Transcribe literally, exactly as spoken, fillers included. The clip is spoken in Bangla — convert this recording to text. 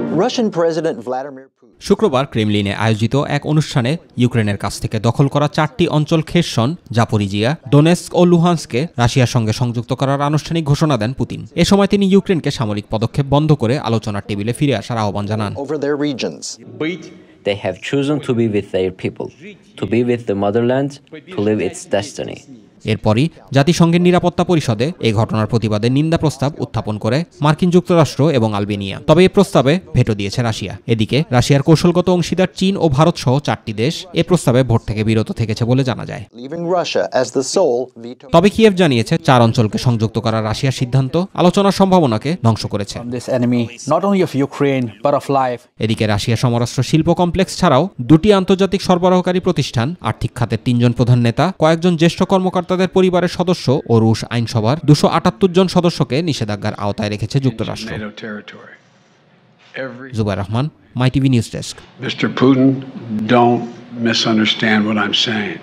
শুক্রবার ক্রেমলিনে আয়োজিত এক অনুষ্ঠানে ইউক্রেনের কাছ থেকে দখল করা চারটি অঞ্চল খেরসন, জাপোরিজিয়া, ডোনেস্ক ও লুহান্সকে রাশিয়ার সঙ্গে সংযুক্ত করার আনুষ্ঠানিক ঘোষণা দেন পুতিন। এ সময় তিনি ইউক্রেনকে সামরিক পদক্ষেপ বন্ধ করে আলোচনার টেবিলে ফিরে আসার আহ্বান জানান। They have chosen to be with their people, to be with the motherland, to live its destiny. এরপরই জাতিসংঘের নিরাপত্তা পরিষদে এই ঘটনার প্রতিবাদে নিন্দা প্রস্তাব উত্থাপন করে মার্কিন যুক্তরাষ্ট্র এবং আলবেনিয়া। তবে এই প্রস্তাবে ভেটো দিয়েছে রাশিয়া। এদিকে রাশিয়ার কৌশলগত অংশীদার চীন ও ভারত সহ চারটি দেশ এ প্রস্তাবে ভোট থেকে বিরত থেকেছে বলে জানা যায়। তবে কিয়েভ জানিয়েছে চার অঞ্চলকে সংযুক্ত করার রাশিয়ার সিদ্ধান্ত আলোচনার সম্ভাবনাকে ধ্বংস করেছে। এদিকে রাশিয়া সমরাস্ত্র শিল্প কমপ্লেক্স ছাড়াও দুটি আন্তর্জাতিক সরবরাহকারী প্রতিষ্ঠান, আর্থিক খাতের তিনজন প্রধান নেতা, কয়েকজন জ্যেষ্ঠ কর্মকর্তা তাদের পরিবারের সদস্য ও রুশ আইনসভার দুশো আটাত্তর জন সদস্যকে নিষেধাজ্ঞার আওতায় রেখেছে যুক্তরাষ্ট্র। Zubair Rahman, my TV news desk. Mister Putin, don't misunderstand what I'm saying.